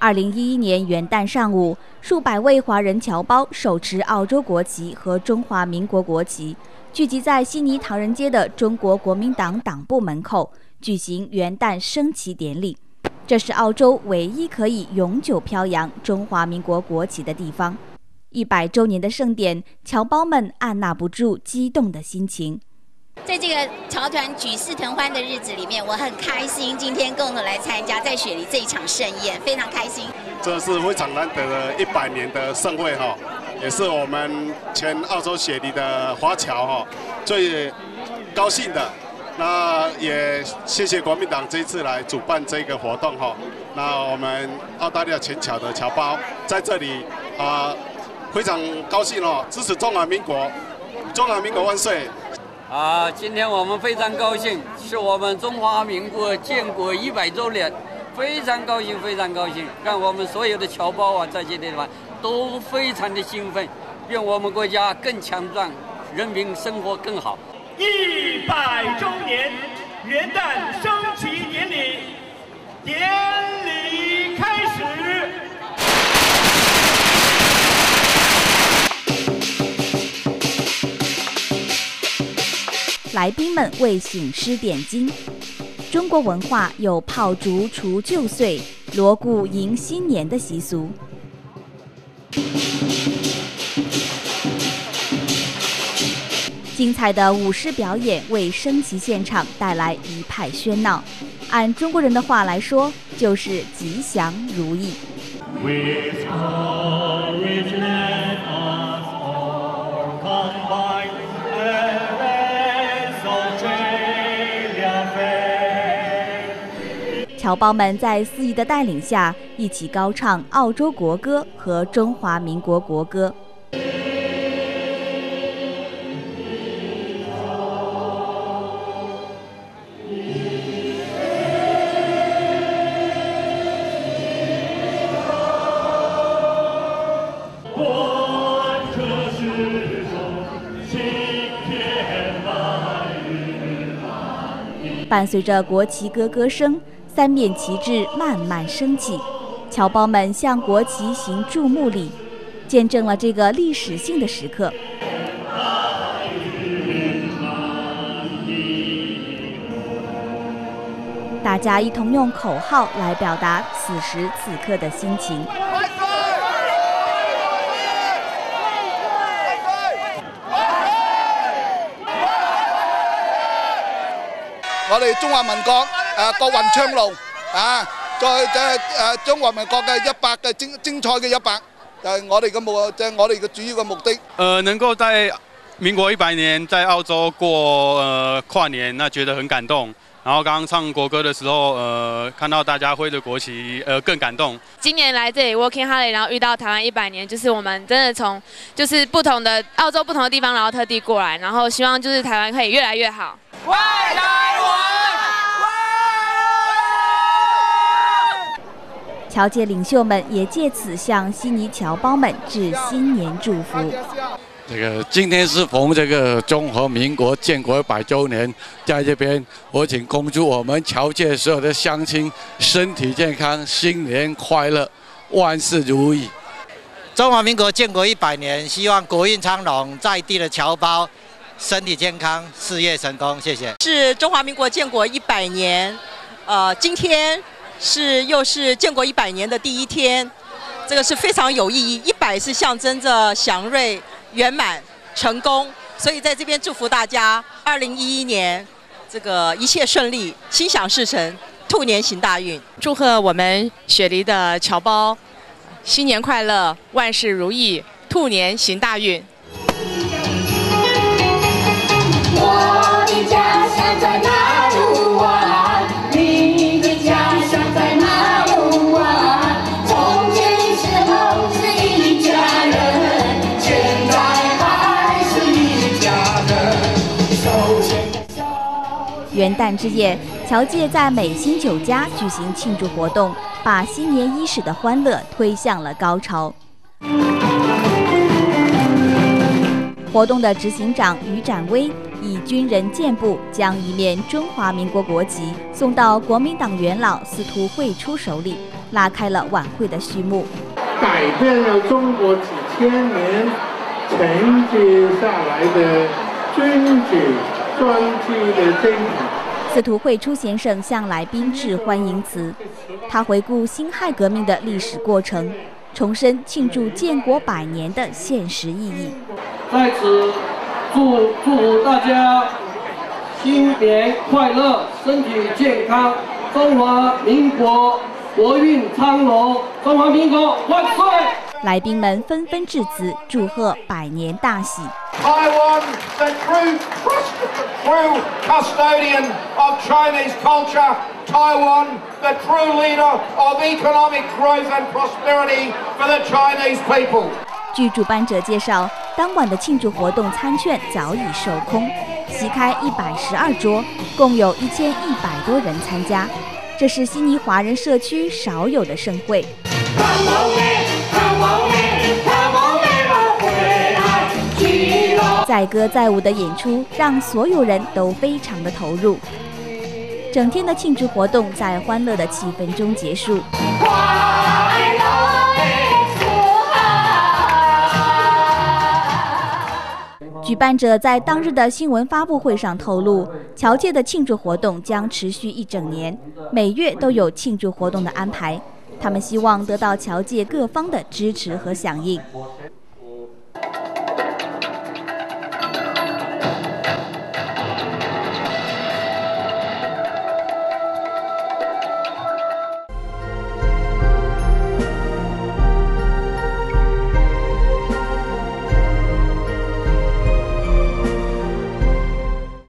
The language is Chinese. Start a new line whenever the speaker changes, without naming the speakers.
2011年元旦上午，数百位华人侨胞手持澳洲国旗和中华民国国旗，聚集在悉尼唐人街的中国国民党党部门口，举行元旦升旗典礼。这是澳洲唯一可以永久飘扬中华民国国旗的地方。100周年的盛典，侨胞们按捺不住激动的心情。
在这个侨团举世腾欢的日子里面，我很开心，今天共同来参加在雪梨这一场盛宴，非常开心。
这是非常难得的100年的盛会哈，也是我们全澳洲雪梨的华侨哈最高兴的。那也谢谢国民党这一次来主办这个活动哈。那我们澳大利亚全侨的侨胞在这里非常高兴哦，支持中华民国，中华民国万岁！
今天我们非常高兴，是我们中华民国建国100周年，非常高兴，非常高兴。让我们所有的侨胞在这地方都非常的兴奋，愿我们国家更强壮，人民生活更好。
100周年元旦升旗典礼，典礼开始。
来宾们为醒狮点睛。中国文化有炮竹除旧岁、锣鼓迎新年的习俗。精彩的舞狮表演为升旗现场带来一派喧闹，按中国人的话来说，就是吉祥如意。侨胞们在司仪的带领下，一起高唱澳洲国歌和中华民国国歌。伴随着国旗歌歌声，3面旗帜慢慢升起，侨胞们向国旗行注目礼，见证了这个历史性的时刻。大家一同用口号来表达此时此刻的心情。
我哋中華民國國運昌隆在中華民國嘅100嘅精彩嘅100，就係我哋嘅主要嘅目的。
能夠在民國100年在澳洲過跨年，那覺得很感動。然後剛剛唱國歌的時候，看到大家揮着國旗，更感動。
今年來這裡 Working Holiday， 然後遇到台灣100年，就是我們真的從就是不同的澳洲不同的地方，然後特地過來，然後希望就是台灣可以越來越好。為台灣！
僑界領袖們也借此向悉尼僑胞們致新年祝福。
今天是逢这个中华民国建国100周年，在这边我请恭祝我们侨界所有的乡亲身体健康，新年快乐，万事如意。
中华民国建国100年，希望国运昌隆，在地的侨胞身体健康，事业成功。谢谢。
是中华民国建国100年，今天又是建国100年的第一天，这个是非常有意义。100是象征着祥瑞、圆满、成功，所以在这边祝福大家2011年这个一切顺利，心想事成，兔年行大运。
祝贺我们雪梨的侨胞新年快乐，万事如意，兔年行大运。
我的家乡在哪路湾，你的家乡在哪路湾？从前是猴子一家人，现在还是一家人。
元旦之夜，侨界在美心酒家举行庆祝活动，把新年伊始的欢乐推向了高潮。活动的执行长于展威以军人健步将一面中华民国国旗送到国民党元老司徒惠初手里， 拉开了晚会的序幕。
改变了中国几千年承接下来的君主专制的精神。
司徒惠初先生向来宾致欢迎词，他回顾辛亥革命的历史过程，重申庆祝建国100年的现实意义。
在此祝福大家新年快乐，身体健康，中华民国国运昌隆，中华民国万岁！
来宾们纷纷致辞，祝贺100年大喜。
Taiwan, the true custodian of Chinese culture. Taiwan, the true leader of economic growth and prosperity for the Chinese people.
据主办者介绍，当晚的庆祝活动餐券早已售空，席开112桌，共有1100多人参加。这是悉尼华人社区少有的盛会。载歌载舞的演出让所有人都非常的投入，整天的庆祝活动在欢乐的气氛中结束。举办者在当日的新闻发布会上透露，侨界的庆祝活动将持续1整年，每月都有庆祝活动的安排。他们希望得到侨界各方的支持和响应。